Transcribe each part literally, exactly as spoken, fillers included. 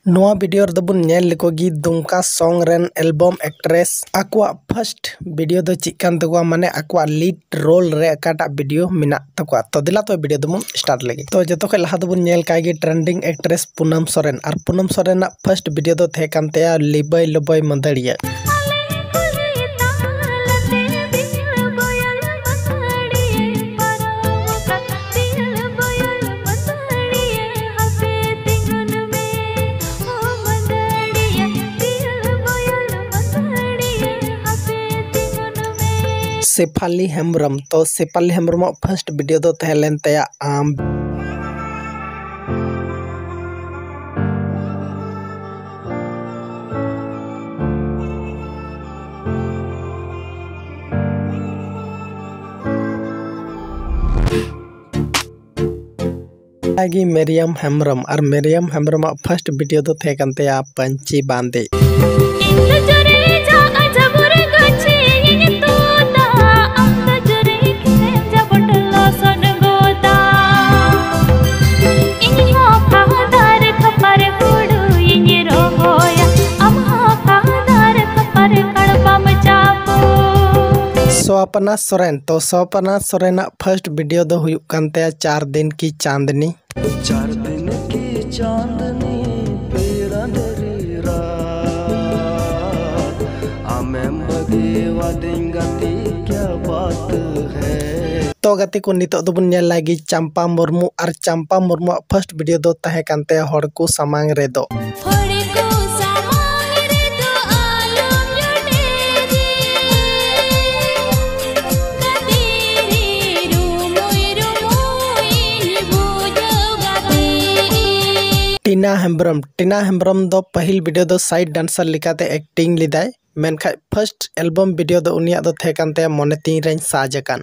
नोआ वीडियो दबुन नेल लेकोगी दुमका सॉन्ग रेन एल्बम एक्ट्रेस आकुआ फर्स्ट वीडियो दो चिकन तकुआ माने आकुआ लीड रोल रे काटा वीडियो मिना तकुआ तो दिला तो वीडियो दबुन स्टार्ट लगे तो जतो खे लहा दबुन नेल कागी ट्रेंडिंग एक्ट्रेस पूनम सोरेन और पूनम सोरेन ना फर्स्ट वीडियो दो थे कानतेया लिबय लबय मंदड़िया सेफाली हेम्ब्रम तो सेफाली हेम्ब्रम फर्स्ट वीडियो दो तहलेन तया आम आगी मरियम हेम्ब्रम और मरियम हेम्ब्रम फर्स्ट वीडियो दो थे कानतेया पंची बांदे सोपना सोरेन तो सोपना सोरेन फर्स्ट वीडियो दो हुई कानतेया चार दिन की चांदनी चार दिन की चांदनी पेरंदरी रात आमें बगेवा देंगती क्या बात है तो गति को नितो दो बुन नेल लागी चंपा मुर्मू और चंपा मुर्मू फर्स्ट वीडियो दो तहे कानतेया होड़ को समांग रे दो टीना हेम्ब्रम टीना हेम्ब्रम दो पहल वीडियो दो साइड डांसर लिकाते एक्टिंग लिदाय मेनखा फर्स्ट एल्बम वीडियो दो उनिया दो थे कानते मोने तीन रेंज साजकान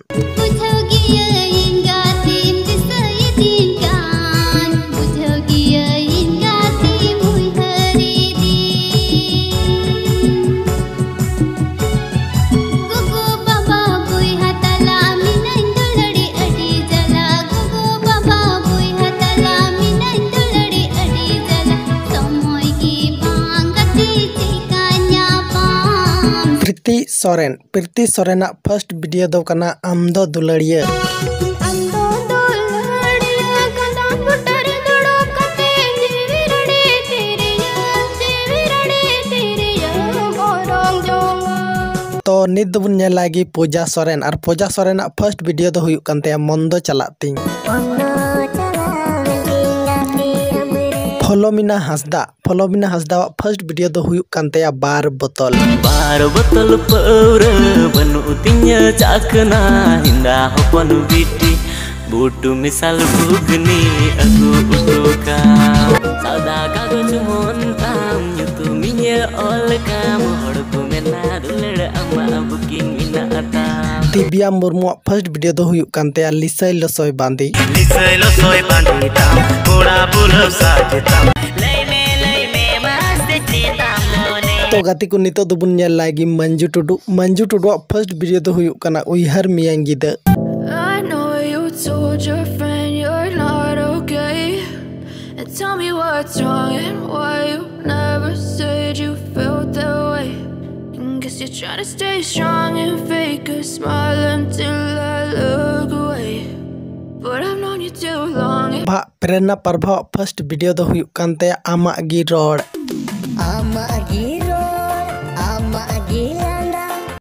प्रीति सोरेन प्रीति सोरेन फर्स्ट वीडियो दो कना आमदो दुलड़िया तो नित दुबुन नेल लागी पूजा सोरेन और पूजा सोरेन फर्स्ट वीडियो दो हुई कानते मंदो चलाती फलोमिना हंसदा फलोमिना हंसदा फर्स्ट वीडियो दो हुई कानतेया बार बोतल बार बोतल पौर बनु तिnya चाकना हिंदा हपन बिटी बुटु मिसाल भुगनी aku utuka sauda kagus montam yutu minya ol kam horku mena dulड़ ama booking mina ata Divya Murmu first video दो हुई कानतेया लिसय लसोय बांदी लिसय लसोय बांदी ताम कोड़ा बुलो साजताम लई में लई में मस्त चेताम मोने तो गति को नितो दुबुन नेल लागी मंजू टुडू मंजू टुडू फर्स्ट वीडियो दो हुई काना उइहर मियांगी the I know you told your friend you're not okay and tell me what's wrong and why you never said you felt that way. Guess you're trying to stay strong and fake a smile until I look away. But I've known you too long. भा प्रेरणा प्रभाव first video दो हुई कानतेया आमा गी road आमा गी road आमा गी